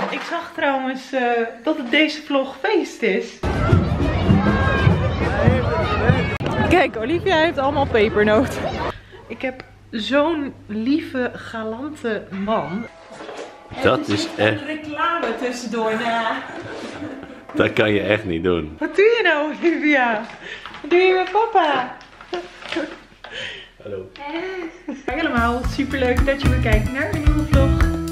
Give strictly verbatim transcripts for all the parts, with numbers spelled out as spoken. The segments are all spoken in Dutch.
ik zag trouwens uh, dat het deze vlog feest is. Kijk, Olivia heeft allemaal pepernoot. Ik heb zo'n lieve, galante man. Dat is echt... reclame tussendoor na. Dat kan je echt niet doen. Wat doe je nou, Olivia? Wat doe je met papa? Hallo. Hey allemaal, super leuk dat je weer kijkt naar een nieuwe vlog.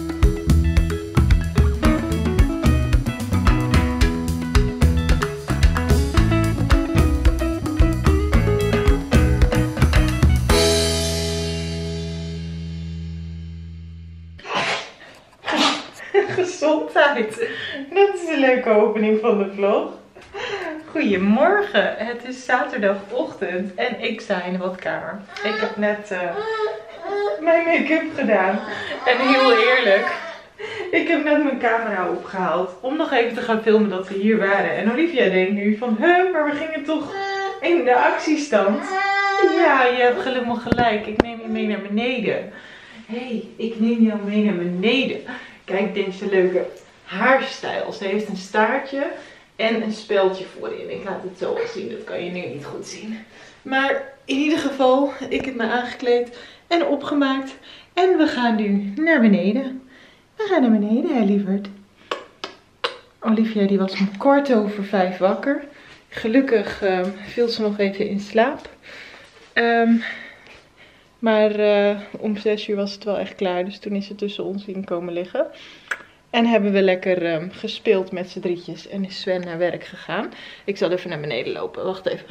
Gezondheid. Dat is een leuke opening van de vlog. Goedemorgen. Het is zaterdagochtend en ik sta in de badkamer. Ik heb net uh, mijn make-up gedaan. En heel eerlijk, ik heb net mijn camera opgehaald om nog even te gaan filmen dat we hier waren. En Olivia denkt nu van, huh, maar we gingen toch in de actiestand? Ja, je hebt helemaal gelijk. Ik neem je mee naar beneden. Hé, hey, ik neem jou mee naar beneden. Kijk deze leuke haarstijl. Ze heeft een staartje en een speldje voorin. Ik laat het zo al zien, dat kan je nu niet goed zien. Maar in ieder geval, ik heb me aangekleed en opgemaakt. En we gaan nu naar beneden. We gaan naar beneden, hè lieverd. Olivia die was om kwart over vijf wakker. Gelukkig uh, viel ze nog even in slaap. Um, maar uh, om zes uur was het wel echt klaar. Dus toen is ze tussen ons in komen liggen. En hebben we lekker um, gespeeld met z'n drietjes. En is Sven naar werk gegaan. Ik zal even naar beneden lopen. Wacht even.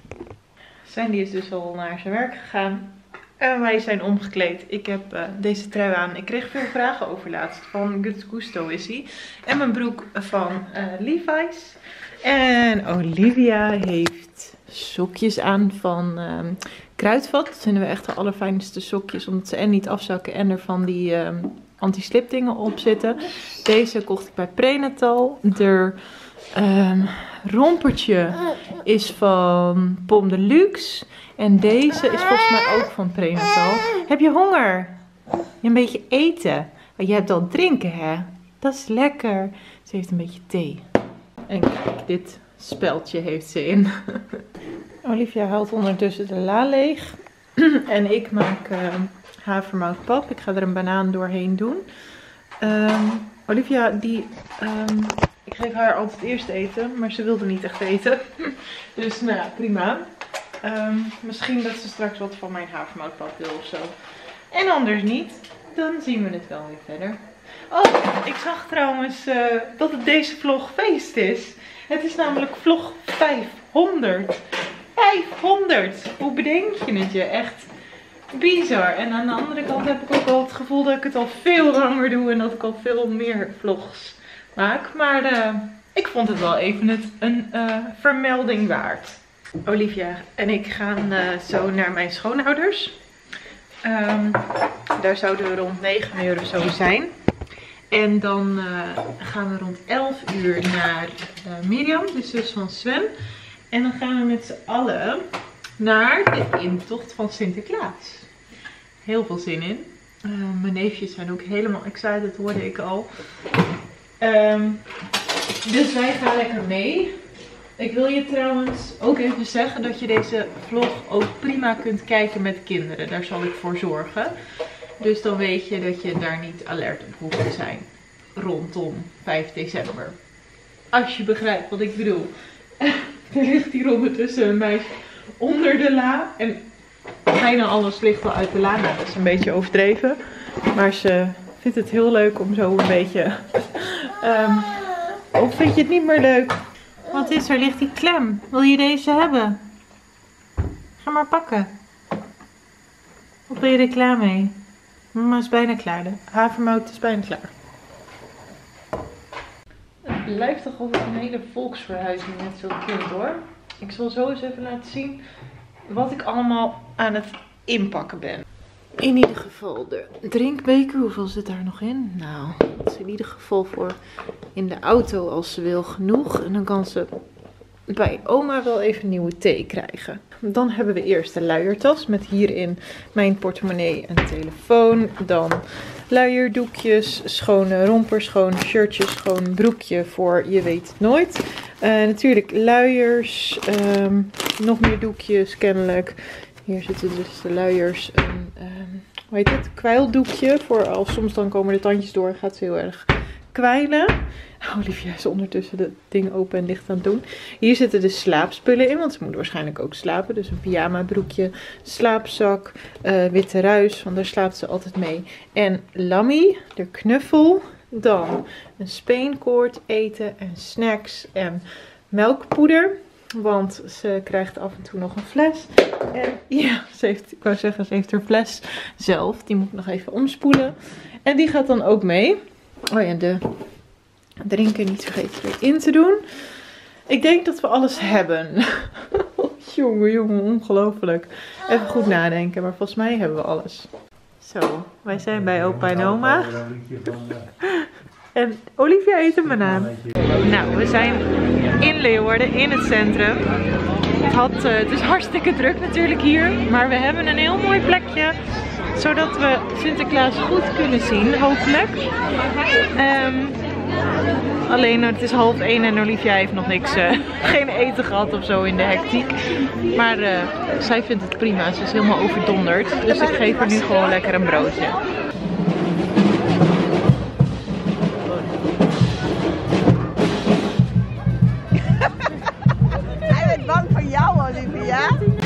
Sven die is dus al naar zijn werk gegaan. En wij zijn omgekleed. Ik heb uh, deze trui aan. Ik kreeg veel vragen over laatst. Van Good Gusto is hij. En mijn broek van uh, Levi's. En Olivia heeft sokjes aan van um, Kruidvat. Dat vinden we echt de allerfijnste sokjes. Omdat ze en niet afzakken en er van die um, anti-slip dingen op zitten. Deze kocht ik bij Prenatal. De um, rompertje is van Pom de Luxe. En deze is volgens mij ook van Prenatal. Heb je honger? Je een beetje eten? Je hebt al drinken, hè? Dat is lekker. Ze heeft een beetje thee. En kijk, dit speldje heeft ze in. Olivia haalt ondertussen de la leeg. En ik maak uh, havermoutpap. Ik ga er een banaan doorheen doen. Um, Olivia, die... Um, ik geef haar altijd eerst eten, maar ze wilde niet echt eten. Dus nou ja, prima. Um, misschien dat ze straks wat van mijn havermoutpap wil of zo. En anders niet. Dan zien we het wel weer verder. Oh, ik zag trouwens uh, dat het deze vlog feest is. Het is namelijk vlog vijfhonderd. vijfhonderd! Hoe bedenk je het je? Echt bizar. En aan de andere kant heb ik ook al het gevoel dat ik het al veel langer doe. En dat ik al veel meer vlogs maak. Maar uh, ik vond het wel even het, een uh, vermelding waard. Olivia en ik gaan uh, zo naar mijn schoonouders. Um, daar zouden we rond negen uur of zo zijn. En dan uh, gaan we rond elf uur naar uh, Mirjam, de zus van Sven. En dan gaan we met z'n allen naar de intocht van Sinterklaas. Heel veel zin in. Uh, mijn neefjes zijn ook helemaal excited, dat hoorde ik al. Um, dus wij gaan lekker mee. Ik wil je trouwens ook even zeggen dat je deze vlog ook prima kunt kijken met kinderen. Daar zal ik voor zorgen. Dus dan weet je dat je daar niet alert op hoeft te zijn. Rondom vijf december. Als je begrijpt wat ik bedoel. Er ligt hier ondertussen een meisje onder de la. En bijna alles ligt al uit de la. Nou, dat is een beetje overdreven. Maar ze vindt het heel leuk om zo een beetje... Um, of vind je het niet meer leuk? Wat is er? Ligt die klem? Wil je deze hebben? Ga maar pakken. Of ben je er klaar mee? Mama is bijna klaar. De havermout is bijna klaar. Het blijft toch altijd een hele volksverhuizing met zo'n kind hoor. Ik zal zo eens even laten zien wat ik allemaal aan het inpakken ben. In ieder geval de drinkbeker. Hoeveel zit daar nog in? Nou, dat is in ieder geval voor in de auto als ze wil genoeg. En dan kan ze bij oma wel even nieuwe thee krijgen. Dan hebben we eerst de luiertas met hierin mijn portemonnee en telefoon. Dan luierdoekjes, schone rompers, schone shirtjes, schoon broekje voor je weet het nooit. Uh, natuurlijk luiers, um, nog meer doekjes kennelijk. Hier zitten dus de luiers. Een, um, hoe heet het? Kwijldoekje. Voor als soms dan komen de tandjes door, gaat ze heel erg kwijlen. Olivia is ondertussen de ding open en dicht aan het doen. Hier zitten de slaapspullen in, want ze moet waarschijnlijk ook slapen. Dus een pyjama broekje, slaapzak, uh, witte ruis, want daar slaapt ze altijd mee. En Lammy, de knuffel. Dan een speenkoord, eten en snacks en melkpoeder. Want ze krijgt af en toe nog een fles. En ja, ze heeft, ik wou zeggen, ze heeft haar fles zelf. Die moet ik nog even omspoelen. En die gaat dan ook mee. Oh ja, de drinken niet vergeten erin te doen. Ik denk dat we alles hebben. Jongen, jongen, ongelooflijk. Even goed nadenken, maar volgens mij hebben we alles. Zo, wij zijn bij opa en oma. En Olivia eet een banaan. Nou, we zijn in Leeuwarden, in het centrum. Het, had, uh, het is hartstikke druk natuurlijk hier. Maar we hebben een heel mooi plekje. Zodat we Sinterklaas goed kunnen zien, hopelijk. Um, alleen het is half één en Olivia heeft nog niks, uh, geen eten gehad of zo in de hectiek. Maar uh, zij vindt het prima, ze is helemaal overdonderd. Dus ik geef haar nu gewoon lekker een broodje. Hij bent bang voor jou, Olivia.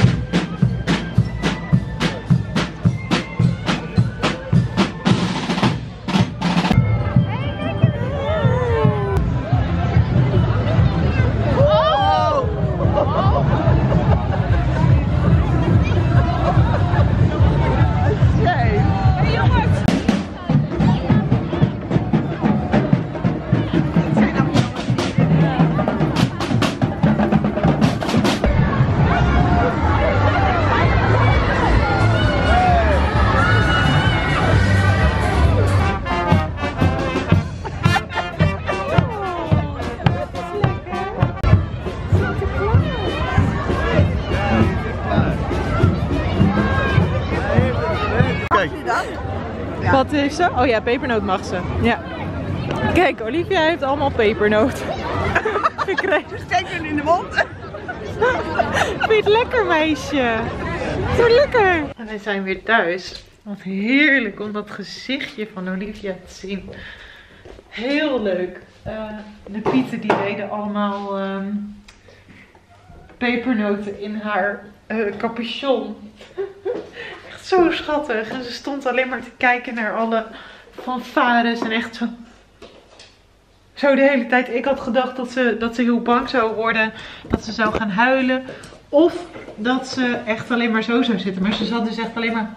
Wat heeft ze? Oh ja, pepernoot mag ze. Ja. Kijk, Olivia heeft allemaal pepernoot gekregen. Steek hem in de mond. Vind je het lekker, meisje? Zo lekker. En wij zijn weer thuis. Wat heerlijk om dat gezichtje van Olivia te zien. Heel leuk. Uh, de Pieten die deden allemaal um, pepernoten in haar uh, capuchon. Echt zo schattig. En ze stond alleen maar te kijken naar alle fanfares en echt zo... Zo de hele tijd. Ik had gedacht dat ze, dat ze heel bang zou worden. Dat ze zou gaan huilen. Of dat ze echt alleen maar zo zou zitten. Maar ze zat dus echt alleen maar...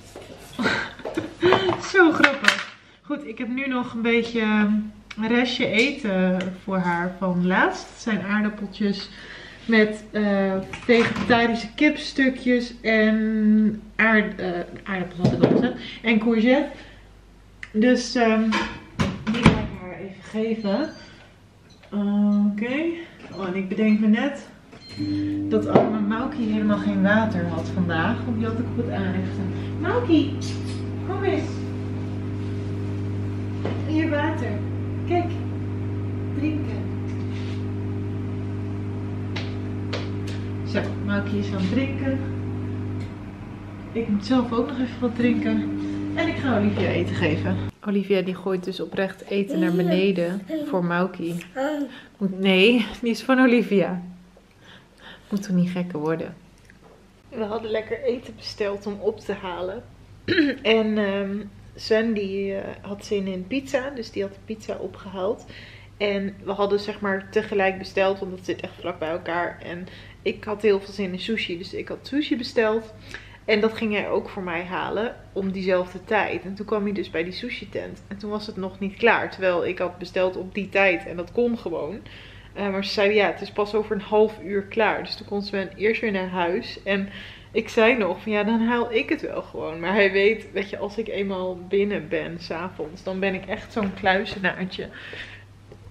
Zo grappig. Goed, ik heb nu nog een beetje een restje eten voor haar van laatst. Het zijn aardappeltjes met uh, vegetarische kipstukjes en aard, uh, aardappels had ik al gezegd. En courgette. Dus um, die ga ik haar even geven. Uh, Oké. Okay. Oh, en ik bedenk me net dat arme Maukie helemaal geen water had vandaag. Want die had ik op het aanrichten. Maukie, kom eens. Hier water. Kijk. Drinken. Zo, Maukie is aan het drinken. Ik moet zelf ook nog even wat drinken. En ik ga Olivia eten geven. Olivia die gooit dus oprecht eten naar beneden voor Maukie. Nee, die is van Olivia. Moet toch niet gekker worden. We hadden lekker eten besteld om op te halen. En um, Sven die uh, had zin in pizza, dus die had de pizza opgehaald. En we hadden zeg maar tegelijk besteld, want dat zit echt vlak bij elkaar. En ik had heel veel zin in sushi, dus ik had sushi besteld. En dat ging hij ook voor mij halen om diezelfde tijd. En toen kwam hij dus bij die sushi tent. En toen was het nog niet klaar, terwijl ik had besteld op die tijd en dat kon gewoon. Uh, maar ze zei ja, het is pas over een half uur klaar. Dus toen kon Sven eerst weer naar huis. En ik zei nog van ja, dan haal ik het wel gewoon. Maar hij weet, weet je, als ik eenmaal binnen ben 's avonds, dan ben ik echt zo'n kluizenaartje.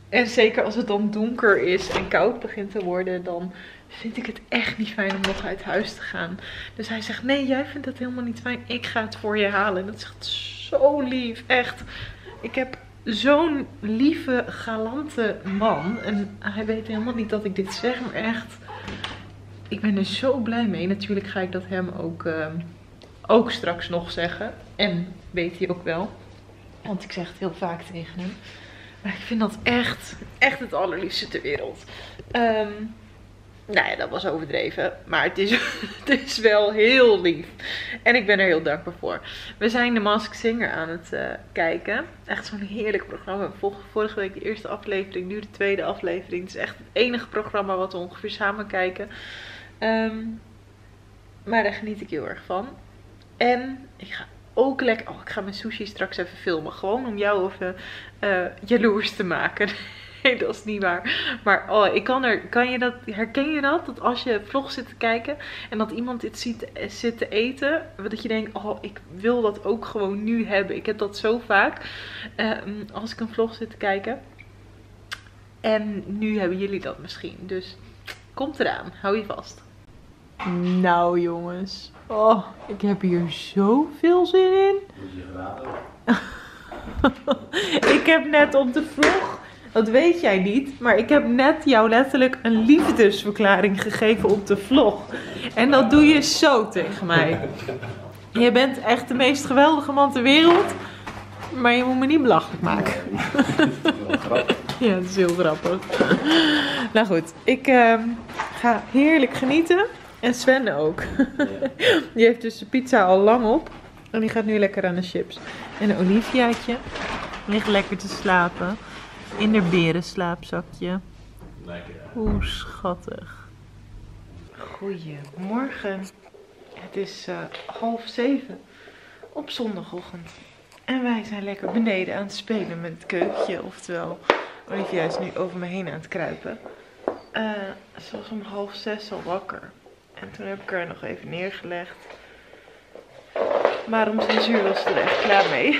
En zeker als het dan donker is en koud begint te worden, dan vind ik het echt niet fijn om nog uit huis te gaan. Dus hij zegt, nee, jij vindt het helemaal niet fijn. Ik ga het voor je halen. En dat is echt zo lief. Echt. Ik heb zo'n lieve, galante man. En hij weet helemaal niet dat ik dit zeg, maar echt. Ik ben er zo blij mee. Natuurlijk ga ik dat hem ook, uh, ook straks nog zeggen. En weet hij ook wel. Want ik zeg het heel vaak tegen hem. Maar ik vind dat echt, echt het allerliefste ter wereld. Um, nou ja, dat was overdreven. Maar het is, het is wel heel lief. En ik ben er heel dankbaar voor. We zijn The Masked Singer aan het uh, kijken. Echt zo'n heerlijk programma. Vorige week de eerste aflevering, nu de tweede aflevering. Het is echt het enige programma wat we ongeveer samen kijken. Um, maar daar geniet ik heel erg van. En ik ga ook lekker... Oh, ik ga mijn sushi straks even filmen. Gewoon om jou even uh, jaloers te maken. Nee, dat is niet waar. Maar oh, ik kan er... Kan je dat, herken je dat? Dat als je vlog zit te kijken en dat iemand dit ziet, zit te eten. Dat je denkt, oh, ik wil dat ook gewoon nu hebben. Ik heb dat zo vaak. Uh, als ik een vlog zit te kijken. En nu hebben jullie dat misschien. Dus komt eraan. Hou je vast. Nou jongens. Oh, ik heb hier zoveel zin in. Moet je geraden? Ik heb net op de vlog, dat weet jij niet, maar ik heb net jou letterlijk een liefdesverklaring gegeven op de vlog. En dat doe je zo tegen mij. Je bent echt de meest geweldige man ter wereld, maar je moet me niet belachelijk maken. Ja, dat is heel grappig. Nou goed, ik uh, ga heerlijk genieten. En Sven ook. Die heeft dus de pizza al lang op. En die gaat nu lekker aan de chips. En een Oliviaatje ligt lekker te slapen. In haar berenslaapzakje. Lekker. Hoe schattig. Goedemorgen. Het is uh, half zeven op zondagochtend. En wij zijn lekker beneden aan het spelen met het keukentje. Oftewel, Olivia is nu over me heen aan het kruipen. Uh, ze was om half zes al wakker. En toen heb ik haar nog even neergelegd. Maar om zes uur was ze er echt klaar mee.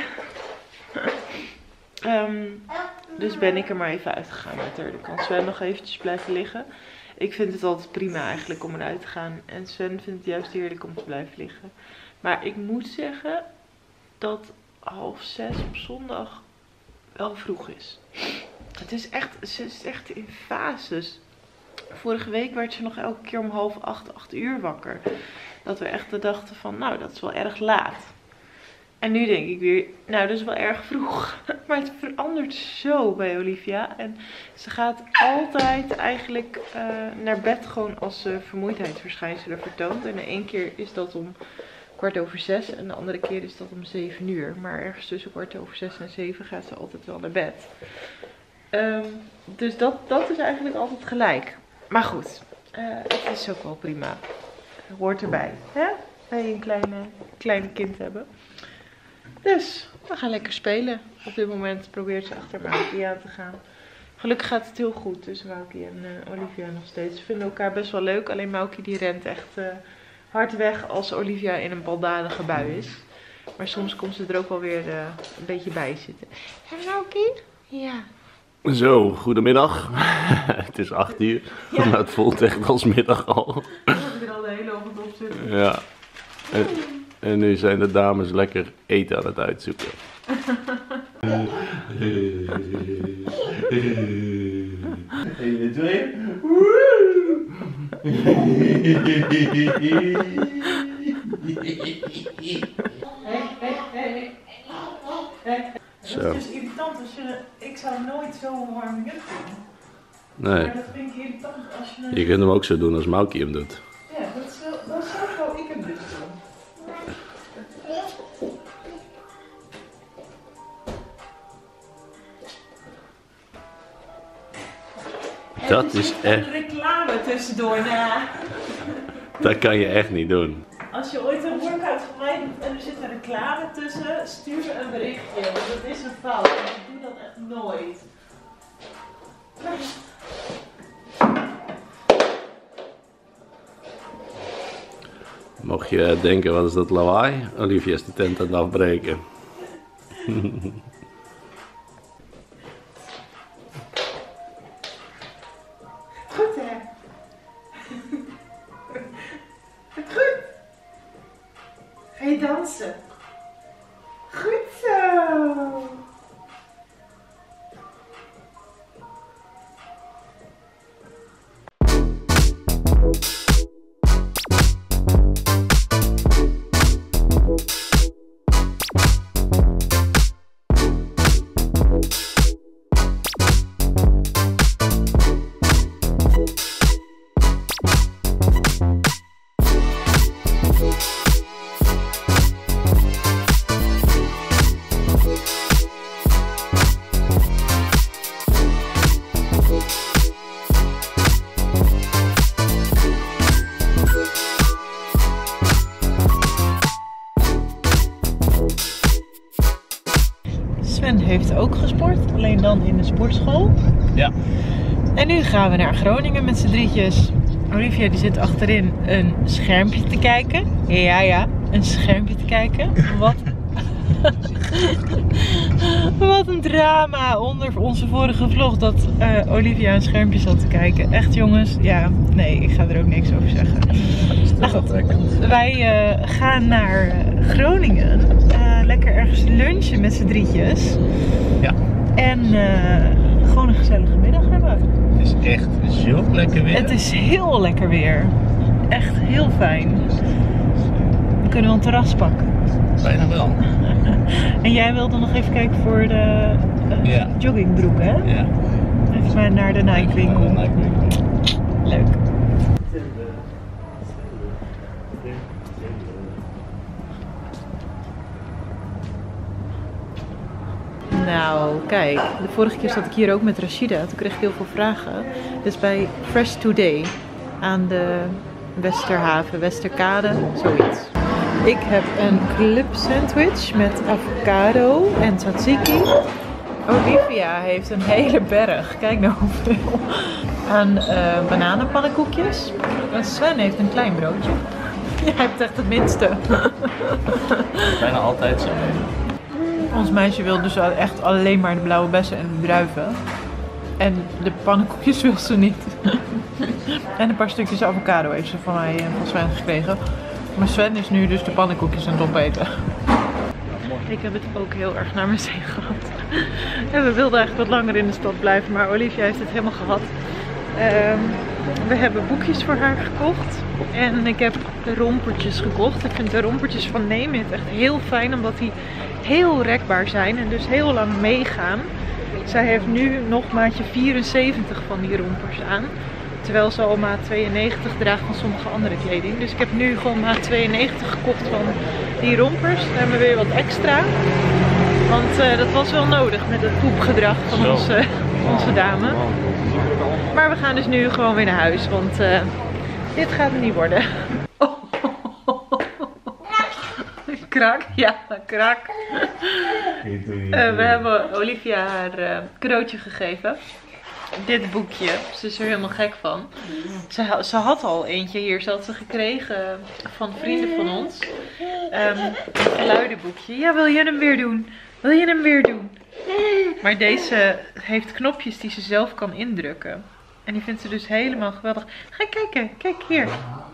um, dus ben ik er maar even uitgegaan met haar. Dan kan Sven nog eventjes blijven liggen. Ik vind het altijd prima eigenlijk om eruit te gaan. En Sven vindt het juist heerlijk om te blijven liggen. Maar ik moet zeggen dat half zes op zondag wel vroeg is. Het is echt, ze is echt in fases. Vorige week werd ze nog elke keer om half acht, acht uur wakker. Dat we echt dachten van, nou, dat is wel erg laat. En nu denk ik weer, nou, dat is wel erg vroeg. Maar het verandert zo bij Olivia. En ze gaat altijd eigenlijk uh, naar bed gewoon als ze vermoeidheidsverschijnselen vertoont. En de ene keer is dat om kwart over zes en de andere keer is dat om zeven uur. Maar ergens tussen kwart over zes en zeven gaat ze altijd wel naar bed. Um, dus dat, dat is eigenlijk altijd gelijk. Maar goed, uh, het is ook wel prima. Het hoort erbij, hè? Bij een kleine, kleine kind hebben. Dus, we gaan lekker spelen. Op dit moment probeert ze achter Maukie aan te gaan. Gelukkig gaat het heel goed tussen Maukie en uh, Olivia nog steeds. Ze vinden elkaar best wel leuk. Alleen Maukie die rent echt uh, hard weg als Olivia in een baldadige bui is. Maar soms komt ze er ook wel weer uh, een beetje bij zitten. En Maukie? Ja. Zo, goedemiddag. Het is acht uur. Ja. Maar het voelt echt als middag al. Ik moet er al de hele avond op zitten. Ja. En, en nu zijn de dames lekker eten aan het uitzoeken. één, twee. Zo. Dat is dus irritant als je, ik zou nooit zo'n warming up doen. Nee. Maar dat vind ik irritant als je... Je kunt hem ook zo doen als Maukie hem doet. Ja, dat is, dat is zo zou ik hem dus doen. Dat is echt... reclame tussendoor, na. Dat kan je echt niet doen. Als je ooit een workout van mij doet en er zit een reclame tussen, stuur me een berichtje. Want dat is een fout. Ik doe dat echt nooit. Mocht je denken, wat is dat lawaai? Olivia is de tent aan het afbreken. dansen. Goed zo. Sven heeft ook gesport, alleen dan in de sportschool. Ja. En nu gaan we naar Groningen met z'n drietjes. Olivia die zit achterin een schermpje te kijken. Ja, ja, een schermpje te kijken. Wat, wat een drama onder onze vorige vlog dat uh, Olivia een schermpje zat te kijken. Echt jongens, ja, nee, ik ga er ook niks over zeggen. Nou goed, wij uh, gaan naar Groningen. Uh, lekker ergens lunchen met z'n drietjes. Ja. En uh, gewoon een gezellige middag hebben. Het is echt zo lekker weer. Het is heel lekker weer. Echt heel fijn. We kunnen wel een terras pakken. Bijna wel. En jij wilde nog even kijken voor de uh, Ja. joggingbroek, hè? Ja. Even maar naar de Nike winkel. Leuk. Nou, kijk, de vorige keer zat ik hier ook met Rashida. Toen kreeg ik heel veel vragen. Dus bij Fresh Today aan de Westerhaven, Westerkade, zoiets. Ik heb een club sandwich met avocado en tzatziki. Olivia heeft een hele berg, kijk nou hoeveel, aan uh, bananenpannenkoekjes. En Sven heeft een klein broodje. Jij hebt echt het minste. Bijna altijd zo. Ons meisje wil dus echt alleen maar de blauwe bessen en de druiven. En de pannenkoekjes wil ze niet. En een paar stukjes avocado heeft ze van mij en van Sven gekregen. Maar Sven is nu dus de pannenkoekjes aan het opeten. Ik heb het ook heel erg naar mijn zin gehad. En we wilden eigenlijk wat langer in de stad blijven, maar Olivia heeft het helemaal gehad. Um, we hebben boekjes voor haar gekocht. En ik heb de rompertjes gekocht. Ik vind de rompertjes van Neemit echt heel fijn, omdat die heel rekbaar zijn en dus heel lang meegaan. Zij heeft nu nog maatje vierenzeventig van die rompers aan. Terwijl ze al maat tweeënnegentig draagt van sommige andere kleding. Dus ik heb nu gewoon maat tweeënnegentig gekocht van die rompers. Dan hebben we weer wat extra. Want uh, dat was wel nodig met het poepgedrag van onze, onze dame. Maar we gaan dus nu gewoon weer naar huis. Want uh, dit gaat het niet worden. Oh. Krak, ja, krak. Uh, we hebben Olivia haar uh, cadeautje gegeven. Dit boekje. Ze is er helemaal gek van. Ze, ze had al eentje hier. Ze had ze gekregen van vrienden van ons. Um, een geluidenboekje. Ja, wil je hem weer doen? Wil je hem weer doen? Maar deze heeft knopjes die ze zelf kan indrukken. En die vindt ze dus helemaal geweldig. Ga kijken. Kijk hier.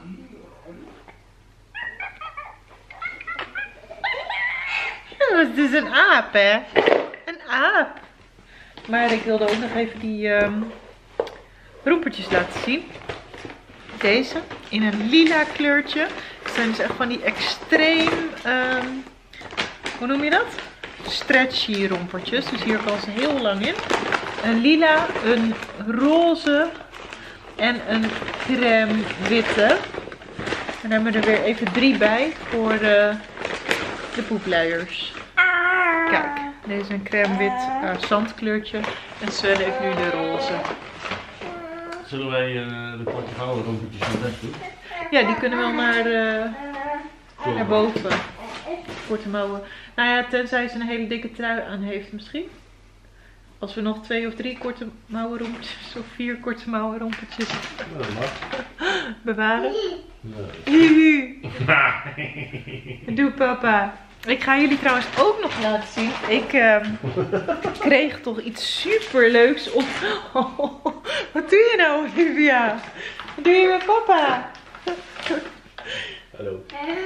Het is een aap, hè? Een aap. Maar ik wilde ook nog even die um, rompertjes laten zien. Deze in een lila kleurtje. Het zijn dus echt van die extreem, um, hoe noem je dat? Stretchy rompertjes. Dus hier kan ze heel lang in. Een lila, een roze en een crème witte. En dan hebben we er weer even drie bij voor de, de poepluiers. Kijk, deze is een crème wit uh, zandkleurtje. En Sven heeft nu de roze. Zullen wij uh, de korte vrouwen rompertjes van weg doen? Ja, die kunnen wel naar, uh, naar boven. Korte mouwen. Nou ja, tenzij ze een hele dikke trui aan heeft misschien. Als we nog twee of drie korte mouwen rompertjes of vier korte mouwen rompertjes bewaren. Nee. Doe papa. Ik ga jullie trouwens ook nog laten zien. Ik uh, kreeg toch iets super leuks op. Oh, wat doe je nou, Olivia? Wat doe je met papa? Hallo.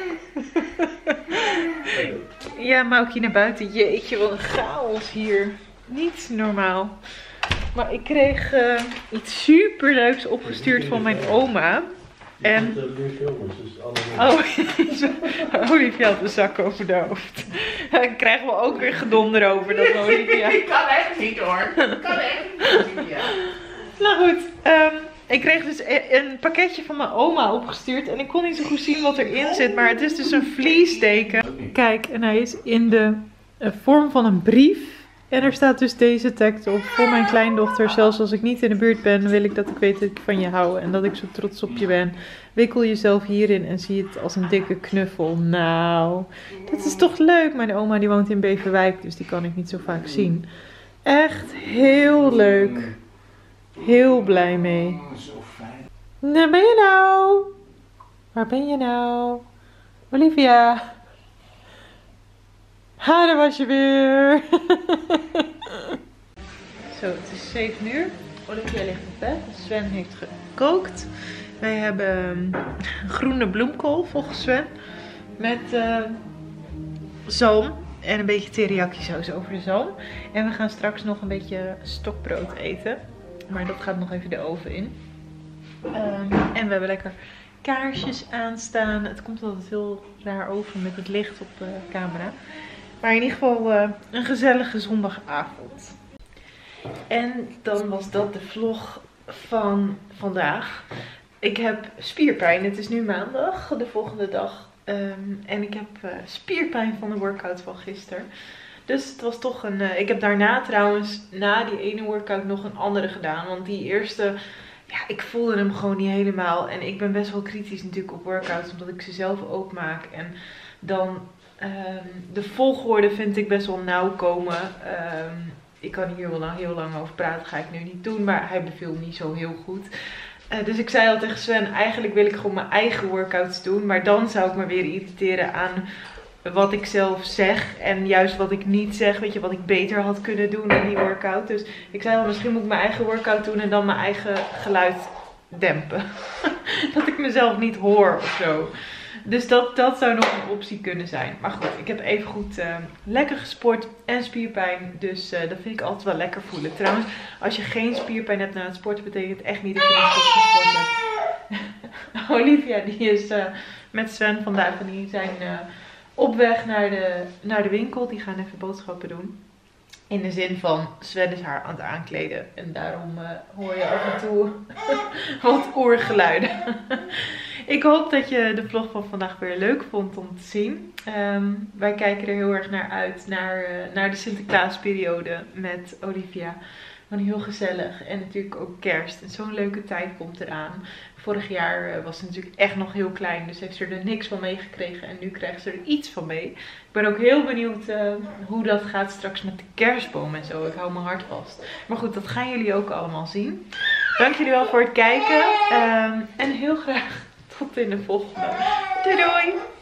Ja, Maukie naar buiten. Jeetje, wat een chaos hier. Niet normaal. Maar ik kreeg uh, iets superleuks opgestuurd van mijn oma. En... Oh, Olivia had de zak over de hoofd. Daar krijgen we ook weer gedonder over dat Olivia. Ik kan echt niet hoor. Ik kan echt niet. Ja. Nou goed, um, ik kreeg dus een pakketje van mijn oma opgestuurd. En ik kon niet zo goed zien wat erin zit. Maar het is dus een vliesteken. Kijk, en hij is in de uh, vorm van een brief. En er staat dus deze tekst op. Voor mijn kleindochter, zelfs als ik niet in de buurt ben, wil ik dat ik weet dat ik van je hou. En dat ik zo trots op je ben. Wikkel jezelf hierin en zie het als een dikke knuffel. Nou, dat is toch leuk. Mijn oma die woont in Beverwijk, dus die kan ik niet zo vaak zien. Echt heel leuk. Heel blij mee. Waar ben je nou? Waar ben je nou? Olivia. Ha, daar was je weer. Zo, het is zeven uur. Olivia ligt op bed. Sven heeft gekookt. Wij hebben groene bloemkool volgens Sven. Met uh, zalm. En een beetje teriyaki saus over de zalm. En we gaan straks nog een beetje stokbrood eten. Maar dat gaat nog even de oven in. Um, en we hebben lekker kaarsjes aanstaan. Het komt altijd heel raar over met het licht op de camera. Maar in ieder geval uh, een gezellige zondagavond. En dan was dat de vlog van vandaag. Ik heb spierpijn. Het is nu maandag, de volgende dag. Um, en ik heb uh, spierpijn van de workout van gisteren. Dus het was toch een... Uh, ik heb daarna trouwens, na die ene workout, nog een andere gedaan. Want die eerste... Ja, ik voelde hem gewoon niet helemaal. En ik ben best wel kritisch natuurlijk op workouts. Omdat ik ze zelf ook maak. En dan... Um, de volgorde vind ik best wel nauw komen. Um, ik kan hier wel lang, heel lang over praten. Dat ga ik nu niet doen. Maar hij beviel niet zo heel goed. Uh, dus ik zei al tegen Sven. Eigenlijk wil ik gewoon mijn eigen workouts doen. Maar dan zou ik me weer irriteren aan wat ik zelf zeg. En juist wat ik niet zeg. Weet je, wat ik beter had kunnen doen in die workout. Dus ik zei al, misschien moet ik mijn eigen workout doen. En dan mijn eigen geluid dempen. Dat ik mezelf niet hoor of zo. Dus dat, dat zou nog een optie kunnen zijn. Maar goed, ik heb even goed uh, lekker gesport en spierpijn. Dus uh, dat vind ik altijd wel lekker voelen. Trouwens, als je geen spierpijn hebt na het sporten, betekent het echt niet dat je niet goed gesport hebt. Olivia die is uh, met Sven vandaag en die zijn uh, op weg naar de, naar de winkel. Die gaan even boodschappen doen. In de zin van, Sven is haar aan het aankleden. En daarom uh, hoor je af en toe wat oorgeluiden. Ik hoop dat je de vlog van vandaag weer leuk vond om te zien. Um, wij kijken er heel erg naar uit. Naar, uh, naar de Sinterklaasperiode met Olivia. Gewoon heel gezellig. En natuurlijk ook kerst. En zo'n leuke tijd komt eraan. Vorig jaar uh, was ze natuurlijk echt nog heel klein. Dus heeft ze er niks van meegekregen. En nu krijgt ze er iets van mee. Ik ben ook heel benieuwd uh, hoe dat gaat straks met de kerstboom en zo. Ik hou mijn hart vast. Maar goed, dat gaan jullie ook allemaal zien. Dank jullie wel voor het kijken. Um, en heel graag tot in de volgende. Doei doei!